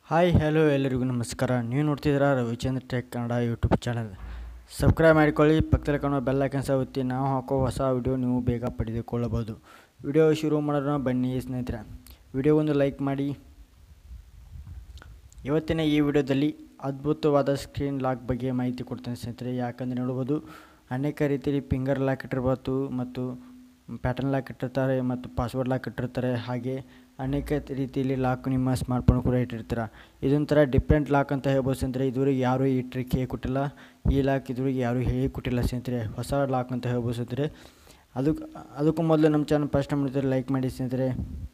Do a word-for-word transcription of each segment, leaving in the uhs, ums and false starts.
Hi hello ಎಲ್ಲರಿಗೂ ನಮಸ್ಕಾರ. ನೀವು ನೋಡ್ತಿದ್ದೀರಾ Ravichandra tech Kannada YouTube channel. Subscribe ಮಾಡಿಕೊಳ್ಳಿ, ಪಕ್ಕದಲ್ಲಿ ಕಾಣುವ ಬೆಲ್ ಐಕಾನ್ ಸಹ ಒತ್ತಿ ನಾವು ಹಾಕೋ ಹೊಸ ವಿಡಿಯೋ ನೀವು ಬೇಗ ಪಡೆದುಕೊಳ್ಳಬಹುದು. ವಿಡಿಯೋ ಶುರು ಮಾಡೋಣ ಬನ್ನಿ ಸ್ನೇಹಿತರೆ. ವಿಡಿಯೋ ಒಂದು ಲೈಕ್ ಮಾಡಿ. ಇವತ್ತಿನ ಈ ವಿಡಿಯೋದಲ್ಲಿ ಅದ್ಭುತವಾದ ಸ್ಕ್ರೀನ್ ಲಾಕ್ ಬಗ್ಗೆ ಮಾಹಿತಿ ಕೊಡ್ತೇನೆ ಸ್ನೇಹಿತರೆ. ಯಾಕಂದರೆ ನೋಡ್ಬೋದು, ಅನೇಕ ರೀತಿಯಲ್ಲಿ ಫಿಂಗರ್ ಲಾಕ್ ಇಟ್ಟಿರ್ಬೋದು ಮತ್ತು ಪ್ಯಾಟರ್ನ್ ಲಾಕ್ ಇಟ್ಟಿರ್ತಾರೆ ಮತ್ತು ಪಾಸ್ವರ್ಡ್ ಲಾಕ್ ಇಟ್ಟಿರ್ತಾರೆ. ಹಾಗೆ ಅನೇಕ ರೀತಿಯಲ್ಲಿ ಲಾಕ್ ನಿಮ್ಮ ಸ್ಮಾರ್ಟ್ಫೋನ್ ಕೂಡ ಇಟ್ಟಿರ್ತೀರ. ಇದೊಂಥರ ಡಿಫ್ರೆಂಟ್ ಲಾಕ್ ಅಂತ ಹೇಳ್ಬೋದು ಸ್ನೇಹಿತರೆ. ಇದುವರೆಗೆ ಯಾರೂ ಈ ಟ್ರಿಕ್ ಹೇಳಿ ಕೊಟ್ಟಿಲ್ಲ, ಈ ಲಾಕ್ ಇದುವರೆಗೆ ಯಾರೂ ಹೇಳಿ ಕೊಟ್ಟಿಲ್ಲ ಸ್ನೇಹಿತರೆ. ಹೊಸ ಲಾಕ್ ಅಂತ ಹೇಳ್ಬೋದು ಸ್ನೇಹಿತರೆ. ಅದಕ್ಕೆ ಅದಕ್ಕೂ ಮೊದಲು ನಮ್ಮ ಚಾನಲ್ ಫಸ್ಟ್ ಟೈಮ್ ನೋಡ್ತಾರೆ ಲೈಕ್ ಮಾಡಿ ಸ್ನೇಹಿತರೆ.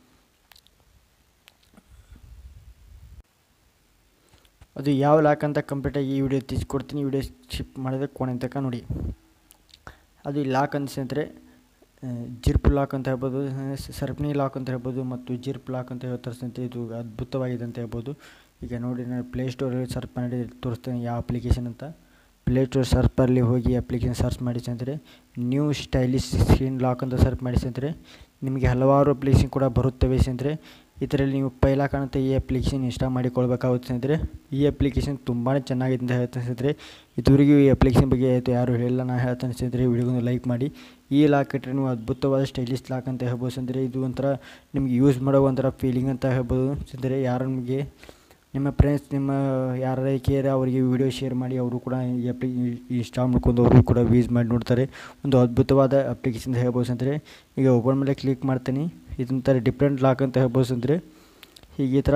ಅದು ಯಾವ ಲಾಕ್ ಅಂತ ಕಂಪ್ಲೀಟಾಗಿ ಈ ವಿಡಿಯೋ ತಿಳಿಸ್ಕೊಡ್ತೀನಿ. ವಿಡಿಯೋ ಶಿಪ್ ಮಾಡಿದ್ರೆ ಕೊನೆ ತನಕ ನೋಡಿ. ಅದು ಈ ಲಾಕ್ ಅಂತ ಸ್ನೇಹಿತರೆ ಜಿರ್ಪ್ ಲಾಕ್ ಅಂತ ಹೇಳ್ಬೋದು, ಸರ್ಪಣಿ ಲಾಕ್ ಅಂತ ಹೇಳ್ಬೋದು ಮತ್ತು ಜಿರ್ಪ್ ಲಾಕ್ ಅಂತ ಹೇಳ್ತಾರೆ ಸ್ನೇಹಿತರೆ. ಇದು ಅದ್ಭುತವಾಗಿದೆ ಅಂತ ಹೇಳ್ಬೋದು. ಈಗ ನೋಡಿ, ನಾನು ಪ್ಲೇಸ್ಟೋರಲ್ಲಿ ಸರ್ಚ್ ಮಾಡಿ ತೋರಿಸ್ತೇನೆ ಯಾವ ಅಪ್ಲಿಕೇಶನ್ ಅಂತ. ಪ್ಲೇಸ್ಟೋರ್ ಸರ್ಪಲ್ಲಿ ಹೋಗಿ ಅಪ್ಲಿಕೇಶನ್ ಸರ್ಚ್ ಮಾಡಿ ಸ್ನೇಹಿತರೆ. ನ್ಯೂ ಸ್ಟೈಲಿಶ್ ಸ್ಕ್ರೀನ್ ಲಾಕ್ ಅಂತ ಸರ್ಚ್ ಮಾಡಿ ಸ್ನೇಹಿತರೆ. ನಿಮಗೆ ಹಲವಾರು ಅಪ್ಲಿಕೇಶನ್ ಕೂಡ ಬರುತ್ತವೆ ಸ್ನೇಹಿತರೆ. ಇದರಲ್ಲಿ ನೀವು ಪೈಲ ಕಾಣುತ್ತೆ ಈ ಅಪ್ಲಿಕೇಶನ್ ಇನ್ಸ್ಟಾಲ್ ಮಾಡಿಕೊಳ್ಬೇಕಾಗುತ್ತೆ ಸ್ನೇಹಿತರೆ. ಈ ಅಪ್ಲಿಕೇಶನ್ ತುಂಬಾ ಚೆನ್ನಾಗಿದೆ ಅಂತ ಹೇಳ್ತೇನೆ ಸ್ನೇಹಿತರೆ. ಇದುವರೆಗೂ ಈ ಅಪ್ಲಿಕೇಶನ್ ಬಗ್ಗೆ ಆಯಿತು ಯಾರು ಹೇಳಿಲ್ಲ, ನಾನು ಹೇಳ್ತೇನೆ ಸ್ನೇಹಿತರೆ. ವಿಡಿಯೋಗೊಂದು ಲೈಕ್ ಮಾಡಿ. ಈ ಲಾಕ್ ಇಟ್ಟರೆ ನೀವು ಅದ್ಭುತವಾದ ಸ್ಟೈಲಿಶ್ ಲಾಕ್ ಅಂತ ಹೇಳ್ಬೋದು ಸ್ನೇಹಿತರೆ. ಇದು ಒಂಥರ ನಿಮ್ಗೆ ಯೂಸ್ ಮಾಡೋ ಒಂಥರ ಫೀಲಿಂಗ್ ಅಂತ ಹೇಳ್ಬೋದು ಸ್ನೇಹಿತರೆ. ಯಾರು ನಿಮಗೆ ನಿಮ್ಮ ಫ್ರೆಂಡ್ಸ್ ನಿಮ್ಮ ಯಾರ ಕೇರ್ ಅವರಿಗೆ ವಿಡಿಯೋ ಶೇರ್ ಮಾಡಿ, ಅವರು ಕೂಡ ಈ ಅಪ್ಲಿ ಇನ್ಸ್ಟಾಲ್ ಮಾಡ್ಕೊಂಡು ಅವರು ಕೂಡ ಯೂಸ್ ಮಾಡಿ ನೋಡ್ತಾರೆ. ಒಂದು ಅದ್ಭುತವಾದ ಅಪ್ಲಿಕೇಶನ್ ಹೇಳ್ಬೋದು ಸ್ನೇಹಿತರೆ. ಈಗ ಓಪನ್ ಮೇಲೆ ಕ್ಲಿಕ್ ಮಾಡ್ತೀನಿ. ಇದೊಂಥರ ಡಿಫ್ರೆಂಟ್ ಲಾಕ್ ಅಂತ ಹೇಳ್ಬೋದು ಸ್ನೇಹಿತರೆ. ಹೀಗೆ ಈ ಥರ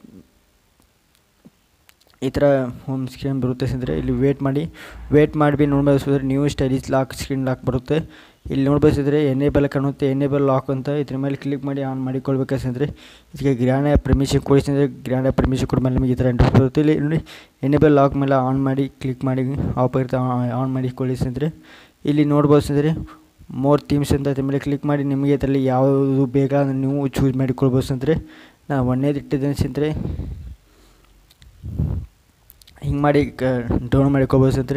ಈ ಥರ ಹೋಮ್ ಸ್ಕ್ರೀನ್ ಬರುತ್ತೆ ಸ್ನೇಹಿತರೆ. ಇಲ್ಲಿ ವೇಟ್ ಮಾಡಿ ವೇಟ್ ಮಾಡಿ ನೋಡ್ಬೋದು ಸ್ನೇಹಿತರೆ. New stylish lock screen lock ಬರುತ್ತೆ. ಇಲ್ಲಿ ನೋಡ್ಬೋದು ಸ್ನೇಹಿತರೆ, ಎನೇಬಲ್ ಕಾಣುತ್ತೆ, ಎನೇಬಲ್ ಲಾಕ್ ಅಂತ. ಇದ್ರ ಮೇಲೆ ಕ್ಲಿಕ್ ಮಾಡಿ ಆನ್ ಮಾಡಿಕೊಳ್ಬೇಕು ಸ್ನೇಹಿತರೆ. ಇದಕ್ಕೆ ಗ್ರ್ಯಾಂಡ್ ಆ್ಯಪ್ ಪರ್ಮಿಷನ್ ಕೊಡಿ ಸ್ನೇಹಿತರೆ. ಗ್ರ್ಯಾಂಡ್ ಆ್ಯಪ್ ಪರ್ಮಿಷನ್ ಕೊಡ ಮೇಲೆ ನಿಮಗೆ ಈ ಥರ ಇಂಟರ್ಫೇಸ್ ಬರುತ್ತೆ. ಇಲ್ಲಿ ನೋಡಿ, ಎನೇಬಲ್ ಲಾಕ್ ಮೇಲೆ ಆನ್ ಮಾಡಿ ಕ್ಲಿಕ್ ಮಾಡಿ ಆಫ್ ಇರುತ್ತೆ, ಆನ್ ಮಾಡಿಕೊಳ್ಳಿ ಸ್ನೇಹಿತರೆ. ಇಲ್ಲಿ ನೋಡ್ಬೋದು ಸ್ನೇಹಿತರೆ, ಮೋರ್ ಥೀಮ್ಸ್ ಅಂತ ಇದ್ರ ಮೇಲೆ ಕ್ಲಿಕ್ ಮಾಡಿ ನಿಮಗೆ ಇದರಲ್ಲಿ ಯಾವುದು ಬೇಕಾ ನೀವು ಚೂಸ್ ಮಾಡಿಕೊಳ್ಬೋದು ಸ್ನೇಹಿತರೆ. ನಾನು ಒಂದೇದು ಇಟ್ಟಿದ್ದೇನೆ ಸ್ನೇಹಿತರೆ. ಹಿಂಗೆ ಮಾಡಿ ಡೌನ್ ಮಾಡಿಕೊಳ್ಬೋದು ಸ್ನೇಹಿತರೆ.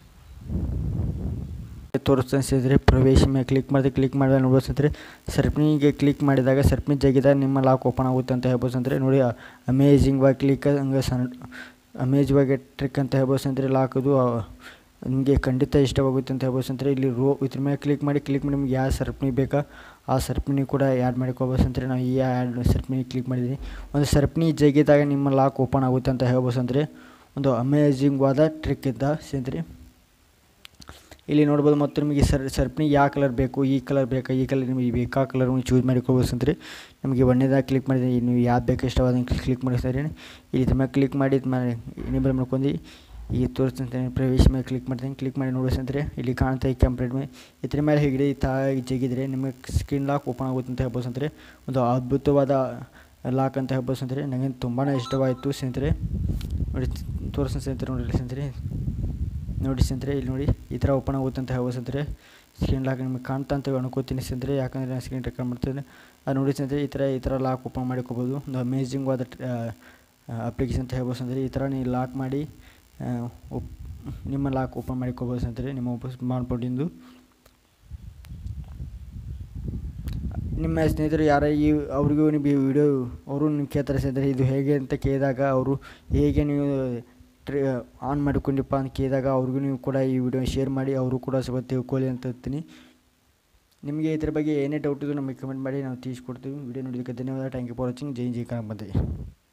ತೋರಿಸ್ತಾನೆ ಸ್ನೇಹಿತರೆ. ಪ್ರವೇಶ ಮೇಲೆ ಕ್ಲಿಕ್ ಮಾಡಿದ್ರೆ ಕ್ಲಿಕ್ ಮಾಡಿದಾಗ ನೋಡ್ಬೋದು ಸ್ನೇಹಿತರೆ, ಸರ್ಪಣಿಗೆ ಕ್ಲಿಕ್ ಮಾಡಿದಾಗ ಸರ್ಪಣಿ ಜಗಿದಾಗ ನಿಮ್ಮ ಲಾಕ್ ಓಪನ್ ಆಗುತ್ತೆ ಅಂತ ಹೇಳ್ಬೋದು ಸ್ನೇಹಿತರೆ. ನೋಡಿ, ಅಮೇಜಿಂಗ್ ವಾಗಿ ಕ್ಲಿಕ್ ಹಂಗೆ ಸಣ್ಣ ಅಮೇಜಿಂಗ್ ವಾಗಿ ಟ್ರಿಕ್ ಅಂತ ಹೇಳ್ಬೋದು ಸ್ನೇಹಿತರೆ. ಲಾಕ್ ಅದು ನಿಮಗೆ ಖಂಡಿತ ಇಷ್ಟವಾಗುತ್ತೆ ಅಂತ ಹೇಳ್ಬೋದು ಸ್ನೇಹಿತರೆ. ಇಲ್ಲಿ ರೋ ಇದ್ರ ಮೇಲೆ ಕ್ಲಿಕ್ ಮಾಡಿ ಕ್ಲಿಕ್ ಮಾಡಿ ನಿಮ್ಗೆ ಯಾವ ಸರ್ಪಣಿ ಬೇಕಾ ಆ ಸರ್ಪಣಿ ಕೂಡ ಆ್ಯಡ್ ಮಾಡ್ಕೊಬೋದು ಸ್ನೇಹಿತರೆ. ನಾವು ಈ ಆ್ಯಡ್ ಸರ್ಪಣಿ ಕ್ಲಿಕ್ ಮಾಡಿದ್ದೀನಿ. ಒಂದು ಸರ್ಪಣಿ ಜಗಿದಾಗ ನಿಮ್ಮ ಲಾಕ್ ಓಪನ್ ಆಗುತ್ತೆ ಅಂತ ಹೇಳ್ಬೋದು ಸ್ನೇಹಿತರೆ. ಒಂದು ಅಮೇಜಿಂಗ್ ವಾದ ಟ್ರಿಕ್ ಇದ್ದ ಸ್ನೇಹಿತರೆ. ಇಲ್ಲಿ ನೋಡ್ಬೋದು, ಮತ್ತು ನಿಮಗೆ ಸರ್ ಸರ್ಪಣಿ ಯಾವ ಕಲರ್ ಬೇಕು, ಈ ಕಲರ್ ಬೇಕಾ ಈ ಕಲರ್ ನಿಮಗೆ ಬೇಕಾ ಕಲರ್ ಚೂಸ್ ಮಾಡಿಕೊಳ್ಬೋದು ಸ್ನೇಹಿತರೆ. ನಿಮಗೆ ಒಂದೇದಾಗಿ ಕ್ಲಿಕ್ ಮಾಡಿದ್ರೆ ನೀವು ಯಾವ್ದು ಬೇಕು ಇಷ್ಟವಾದ ಕ್ಲಿಕ್ ಮಾಡಿ ಸ್ನೇಹಿತರೆ. ಇಲ್ಲಿ ಇದ್ರ ಮೇಲೆ ಕ್ಲಿಕ್ ಮಾಡಿ ಎನೇಬಲ್ ಮಾಡ್ಕೊಂಡು ಈಗ ತೋರಿಸ್ತಂತೆ ಪ್ರವೇಶ ಮೇಲೆ ಕ್ಲಿಕ್ ಮಾಡ್ತೀನಿ. ಕ್ಲಿಕ್ ಮಾಡಿ ನೋಡಿ ಸ್ನೇಹಿತರೆ, ಇಲ್ಲಿ ಕಾಣ್ತಾ ಈ ಕಂಪ್ಲೀಟ್ ಮೇಲೆ ಇದ್ರ ಮೇಲೆ ಹಿಡಿದು ತಾಗಿ ಜಗಿದ್ರೆ ನಿಮಗೆ ಸ್ಕ್ರೀನ್ ಲಾಕ್ ಓಪನ್ ಆಗುತ್ತೆ ಅಂತ ಹೇಳ್ಬೋದು ಸ್ನೇಹಿತರೆ. ಒಂದು ಅದ್ಭುತವಾದ ಲಾಕ್ ಅಂತ ಹೇಳ್ಬೋದು ಸ್ನೇಹಿತರೆ. ನನಗೆ ತುಂಬಾ ಇಷ್ಟವಾಯಿತು ಸ್ನೇಹಿತರೆ. ನೋಡಿ ತೋರಿಸ್ತೀನಿ ಸ್ನೇಹಿತರೆ. ನೋಡಿ ಸ್ನೇಹಿತರೆ, ನೋಡಿ ಸ್ನೇಹಿತರೆ, ಇಲ್ಲಿ ನೋಡಿ ಈ ಥರ ಓಪನ್ ಆಗುತ್ತೆ ಅಂತ ಹೇಳ್ಬೋದು ಸ್ನೇಹಿತರೆ. ಸ್ಕ್ರೀನ್ ಲಾಕ್ ನಿಮಗೆ ಕಾಣ್ತಾ ಅಂತ ಅನ್ಕೋತೀನಿ ಸ್ನೇಹಿತರೆ, ಯಾಕಂದರೆ ನಾನು ಸ್ಕ್ರೀನ್ ರೆಕಾರ್ಡ್ ಮಾಡ್ತೀನಿ. ಅದು ನೋಡಿ ಸ್ನೇಹಿತರೆ, ಈ ಥರ ಈ ಥರ ಲಾಕ್ ಓಪನ್ ಮಾಡಿಕೋಬೋದು. ಒಂದು ಅಮೇಜಿಂಗ್ ಆದ ಅಪ್ಲಿಕೇಶನ್ ಅಂತ ಹೇಳ್ಬೋದು ಸ್ನೇಹಿತರೆ. ಈ ಥರ ನೀವು ಲಾಕ್ ಮಾಡಿ ನಿಮ್ಮ ಲಾಕ್ ಓಪನ್ ಮಾಡಿಕೋಬೋದು ಸ್ನೇಹಿತರೆ. ನಿಮ್ಮ ಸ್ಮಾರ್ಟ್ಫೋನಿಂದು ನಿಮ್ಮ ಸ್ನೇಹಿತರು ಯಾರ ಈ ಅವ್ರಿಗೂ ನೀವು ಈ ವಿಡಿಯೋ ಅವರು ನೀವು ಕೇಳ್ತಾರೆ ಸ್ನೇಹಿತರೆ, ಇದು ಹೇಗೆ ಅಂತ ಕೇಳಿದಾಗ ಅವರು ಹೇಗೆ ನೀವು ಟ್ರಿ ಆನ್ ಮಾಡಿಕೊಂಡಿಪ್ಪ ಅಂತ ಕೇಳಿದಾಗ ಅವ್ರಿಗೂ ನೀವು ಕೂಡ ಈ ವಿಡಿಯೋ ಶೇರ್ ಮಾಡಿ ಅವರು ಕೂಡ ಸ್ವಲ್ಪ ತಿಳ್ಕೊಳ್ಳಿ ಅಂತ ಹೇಳ್ತೀನಿ. ನಿಮಗೆ ಇದ್ರ ಬಗ್ಗೆ ಏನೇ ಡೌಟ್ ಇದ್ದು ನಮಗೆ ಕಮೆಂಟ್ ಮಾಡಿ, ನಾವು ತಿಳಿಸ್ಕೊಡ್ತೀವಿ. ವಿಡಿಯೋ ನೋಡೋದಕ್ಕೆ ಧನ್ಯವಾದ. Thank you for watching. ಜೈ ಜೈ ಕನ್ನಡ.